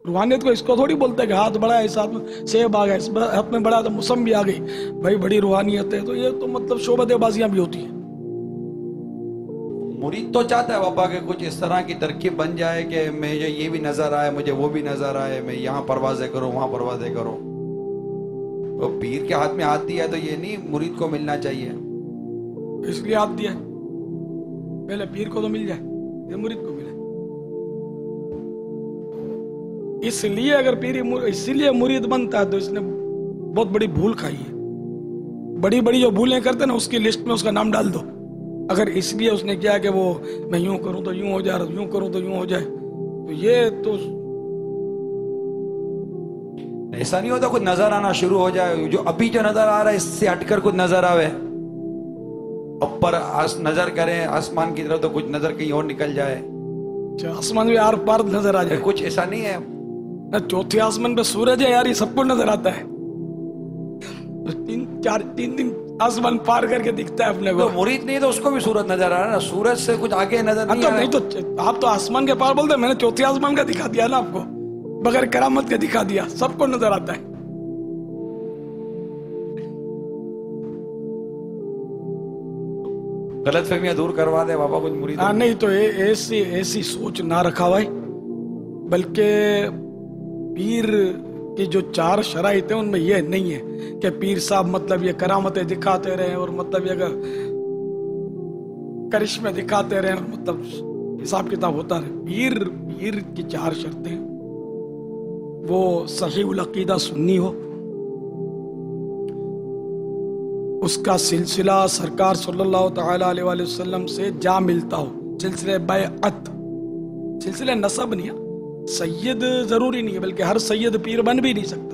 روحانیت کو اس کو تھوڑی بولتے کہ ہاتھ بڑا ہے، اس ہاتھ میں سیب آ گیا، اس ہاتھ میں بڑا تو موسمی آ گئی، بھائی بڑی روحانیت ہے. تو یہ تو مطلب شعبدے بازیاں بھی ہوتی ہیں. مرید تو چاہتا ہے بابا کہ کچھ اس طرح کی ترکیب بن جائے کہ مجھے یہ بھی نظر آئے، مجھے وہ بھی نظر آئے، میں یہاں پروازیں کروں وہاں پروازیں کروں. تو پیر کے ہاتھ میں ہاتھ دیا تو یہ نہیں مرید کو ملنا چاہیے. اس لیے ہاتھ دیا پہلے پیر کو تو مل جائے، یہ مرید کو ملے. اس لیے اگر پیر اسی لیے مرید بنتا ہے تو اس نے بہت بڑی بھول کھائی ہے. بڑی بڑی جو بھولیں کرتے نا اس کی لسٹ میں اس کا نام ڈال دو. اگر اس لیے اس نے کیا کہ وہ میں یوں کروں تو یوں ہو جائے، یوں کروں تو یوں ہو جائے، تو یہ تو ایسا نہیں ہوتا کچھ نظر آنا شروع ہو جائے، جو ابھی جو نظر آ رہا ہے اس سے ہٹ کر کچھ نظر آوے، اوپر نظر کریں آسمان کی طرف تو کچھ نظر کہیں اور نکل جائے، آسمان میں آر پار نظر آ جائے. کچھ ایسا نہیں ہے. چوتھے آسمان پہ سورج ہے یار، یہ سب کو نظر آتا ہے. تین آسمان پار کر کے دکھتا ہے اپنے کو. مرید نہیں تو اس کو بھی سورج نظر آ رہا ہے نا، سورج سے کچھ آگے نظر نہیں آ رہا. نہیں تو آپ تو آسمان کے پار بولتے ہیں، میں نے چوتھے آسمان کا دکھا دیا نا آپ کو، بغیر کرامت کے دکھا دیا، سب کو نظر آتا ہے. غلط فہمیاں دور کروا دے بابا کچھ مرید. نہیں تو ایسی سوچ نہ رکھا ہوا ہے، بلکہ پیر کی جو 4 شرائط ہیں ان میں یہ نہیں ہے کہ پیر صاحب مطلب یہ کرامتیں دکھاتے رہے اور مطلب یہ کرشمے دکھاتے رہے اور مطلب حساب کتاب ہوتا رہے. پیر کی 4 شرطیں، وہ صحیح العقیدہ سنی ہو، اس کا سلسلہ سرکار صلی اللہ تعالی علیہ وآلہ وسلم سے جا ملتا ہو، سلسلہ بیعت، سلسلہ نسب نہیں ہے. سید ضروری نہیں ہے، بلکہ ہر سید پیر بن بھی نہیں سکتا.